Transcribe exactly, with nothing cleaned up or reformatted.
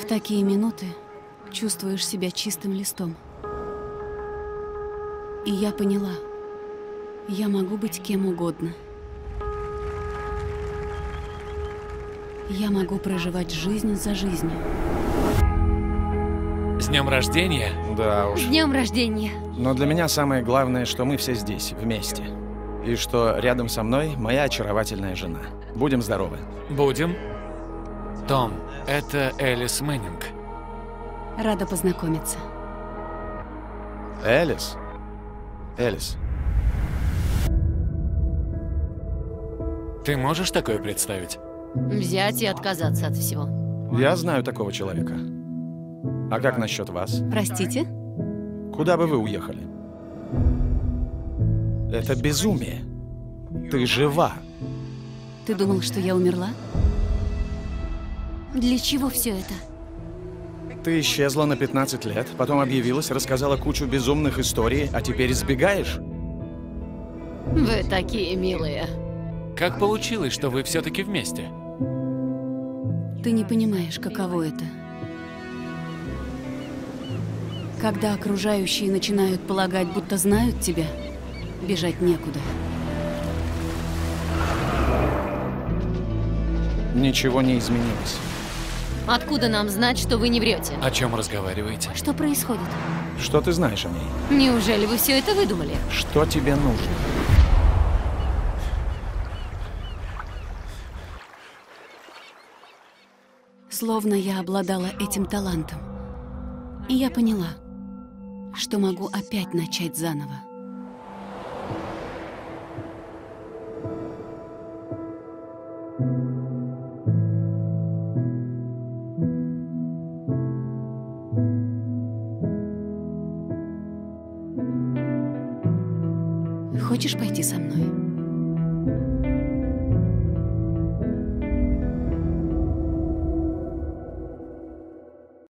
В такие минуты чувствуешь себя чистым листом. И я поняла, я могу быть кем угодно. Я могу проживать жизнь за жизнью. С днем рождения! Да уж. С днем рождения! Но для меня самое главное, что мы все здесь, вместе. И что рядом со мной моя очаровательная жена. Будем здоровы. Будем. Том, это Элис Мэннинг. Рада познакомиться. Элис? Элис. Ты можешь такое представить? Взять и отказаться от всего. Я знаю такого человека. А как насчет вас? Простите? Куда бы вы уехали? Это безумие. Ты жива. Ты думал, что я умерла? Для чего все это? Ты исчезла на пятнадцать лет, потом объявилась, рассказала кучу безумных историй, а теперь сбегаешь? Вы такие милые. Как получилось, что вы все-таки вместе? Ты не понимаешь, каково это. Когда окружающие начинают полагать, будто знают тебя, бежать некуда. Ничего не изменилось. Откуда нам знать, что вы не врете? О чем разговариваете? Что происходит? Что ты знаешь о ней? Неужели вы все это выдумали? Что тебе нужно? Словно я обладала этим талантом. И я поняла, что могу опять начать заново. Хочешь пойти со мной?